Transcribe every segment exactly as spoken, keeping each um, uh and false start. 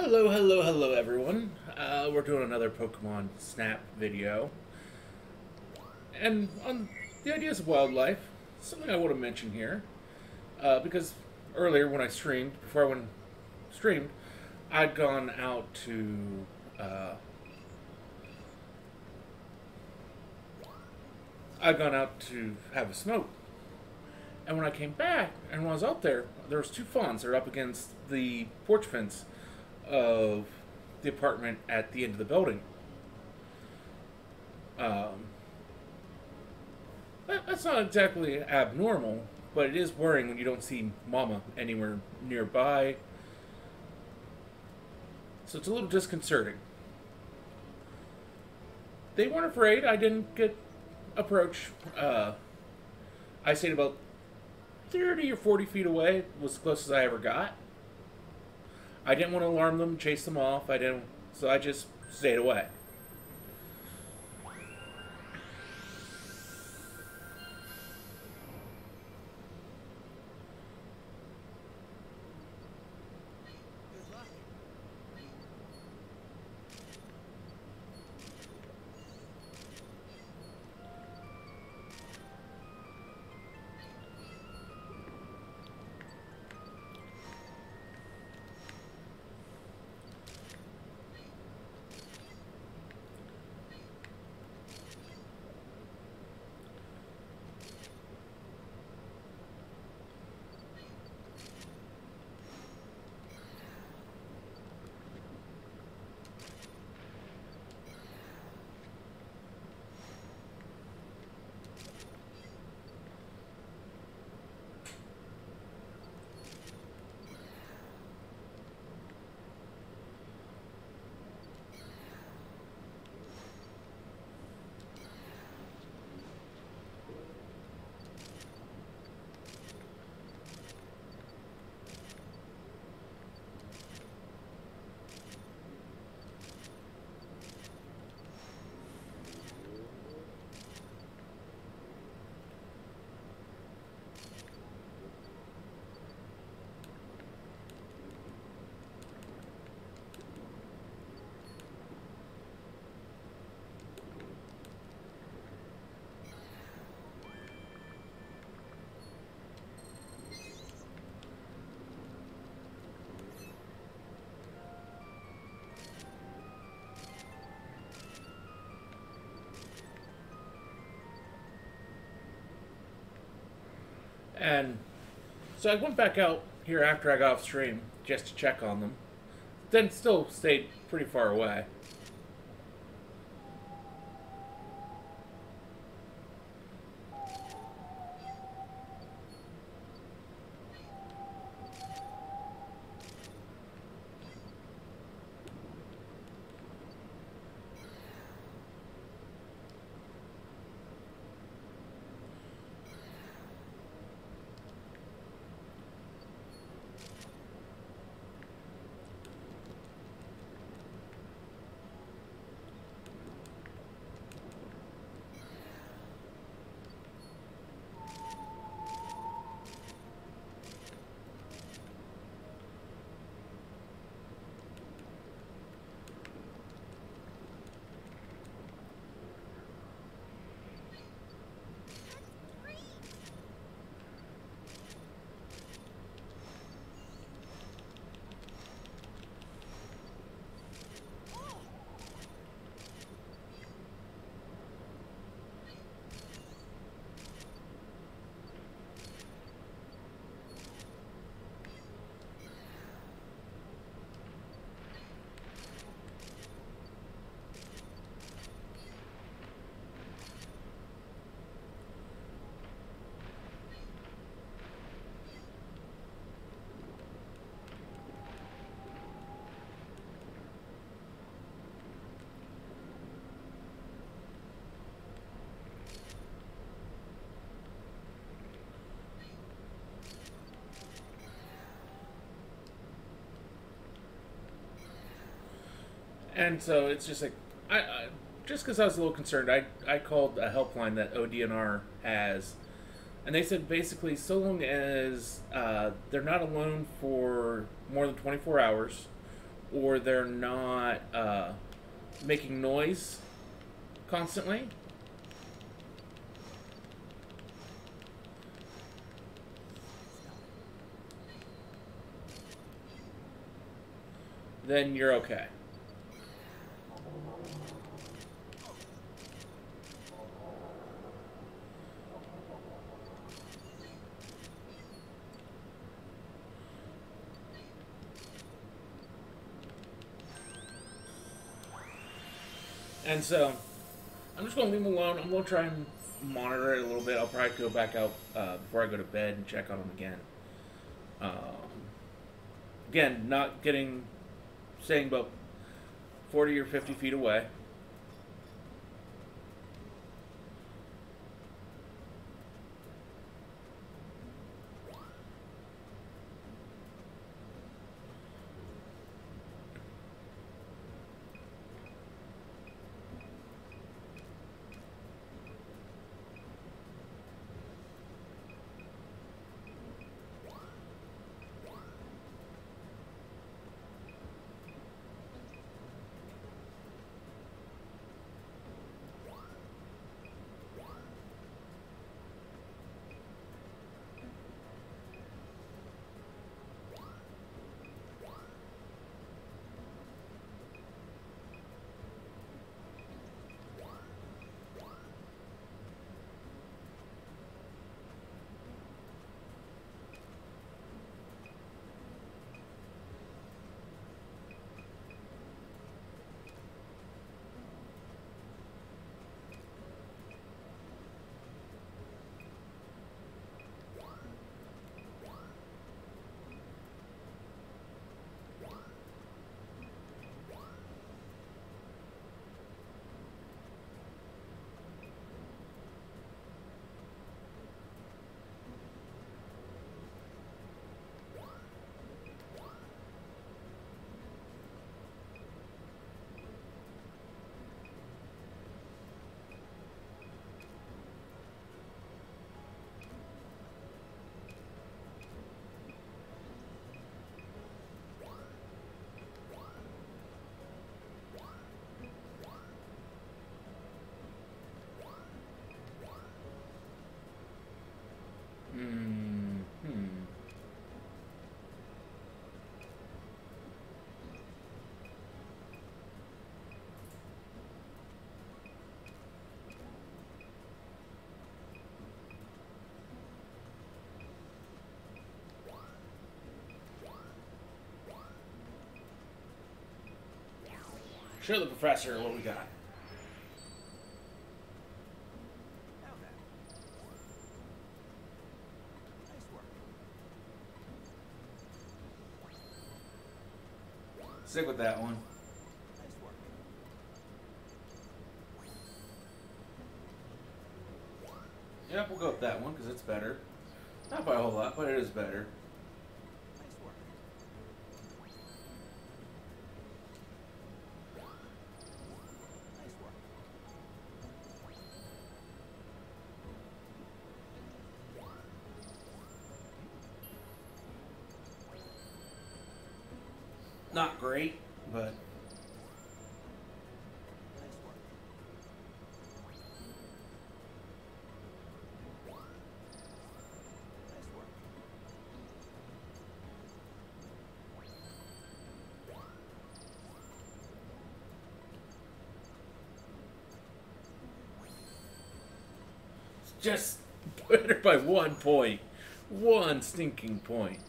Hello, hello, hello, everyone. Uh, we're doing another Pokemon Snap video. And on the ideas of wildlife, something I want to mention here. Uh, because earlier when I streamed, before I went streamed, I'd gone out to. Uh, I'd gone out to have a smoke. And when I came back, and when I was out there, there was two fawns. They're up against the porch fence of the apartment at the end of the building. Um, that, that's not exactly abnormal, but it is worrying when you don't see Mama anywhere nearby. So it's a little disconcerting. They weren't afraid. I didn't get approached. Uh, I stayed about thirty or forty feet away. Was the closest I ever got. I didn't want to alarm them, chase them off. I didn't, so I just stayed away. And so I went back out here after I got off stream just to check on them. Then still stayed pretty far away. And so it's just like, I, I just because I was a little concerned, I, I called a helpline that O D N R has, and they said basically so long as uh, they're not alone for more than twenty-four hours, or they're not uh, making noise constantly. Then you're okay. And so, I'm just going to leave them alone. I'm going to try and monitor it a little bit. I'll probably go back out uh, before I go to bed and check on them again. Um, again, not getting, staying about forty or fifty feet away. Hmm. Hmm. Show the professor what we got. Stick with that one. Yep, we'll go with that one because it's better. Not by a whole lot, but it is better. Not great, but just better by one point. One stinking point.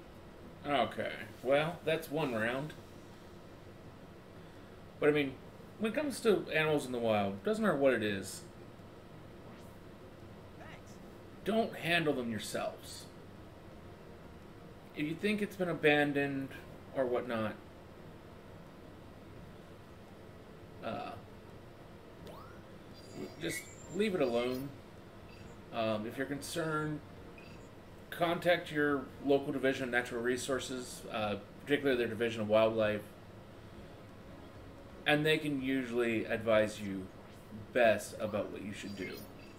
Okay, well, that's one round. But I mean, when it comes to animals in the wild, doesn't matter what it is, don't handle them yourselves. If you think it's been abandoned or whatnot, uh, just leave it alone. Um, if you're concerned, contact your local division of natural resources, uh, particularly their division of wildlife, and they can usually advise you best about what you should do.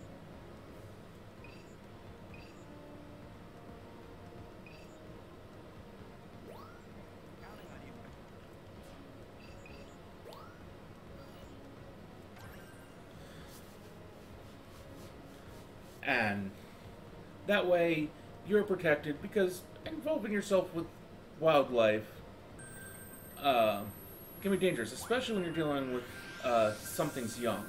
And that way you're protected, because involving yourself with wildlife uh, can be dangerous, especially when you're dealing with uh, something's young.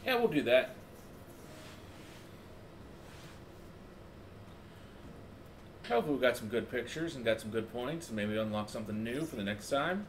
Yeah, we'll do that. Hopefully we got some good pictures and got some good points, and maybe unlock something new for the next time.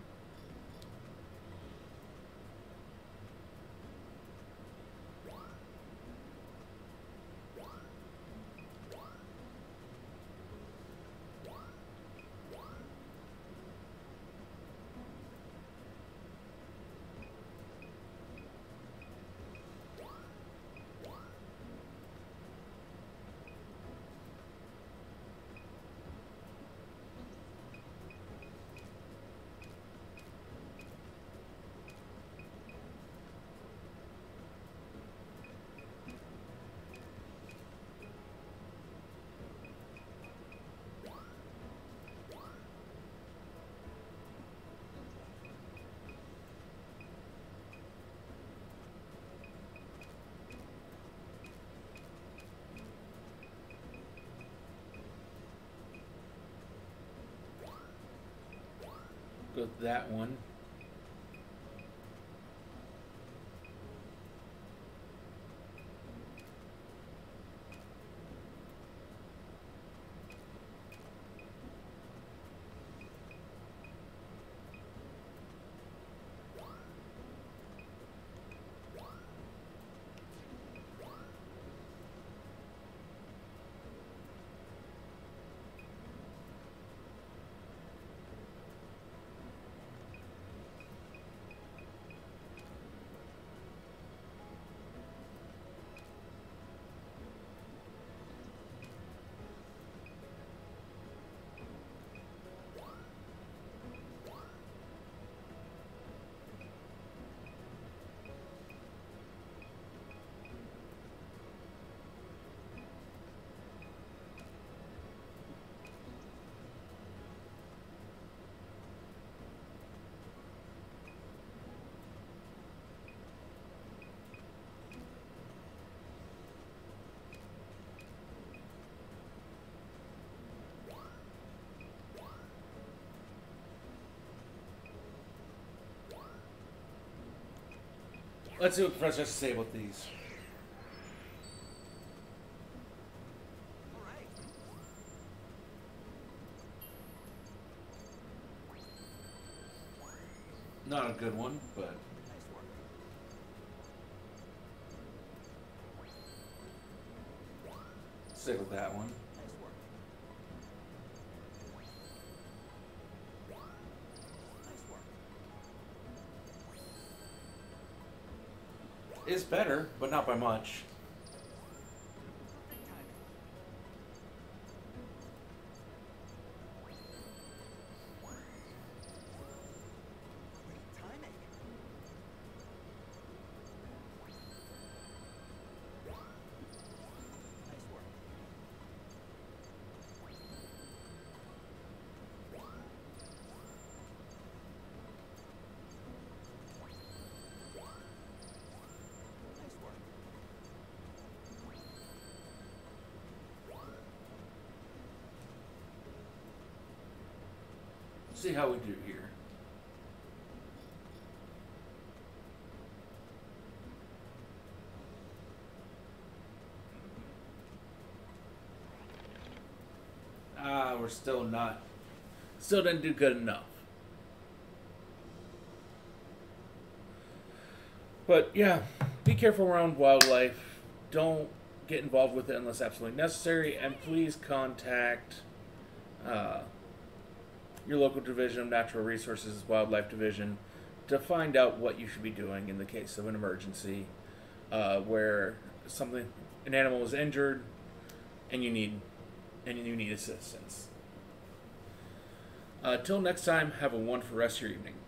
Go with that one. Let's see what the professor has to say about these. Not a good one, but stick with that one. It's better, but not by much. See how we do here. Ah, we're still not, still didn't do good enough. But yeah, be careful around wildlife. Don't get involved with it unless absolutely necessary, and please contact uh, your local division of natural resources, wildlife division, to find out what you should be doing in the case of an emergency, uh, where something, an animal is injured, and you need, and you need assistance. Uh, till next time, have a wonderful rest of your evening.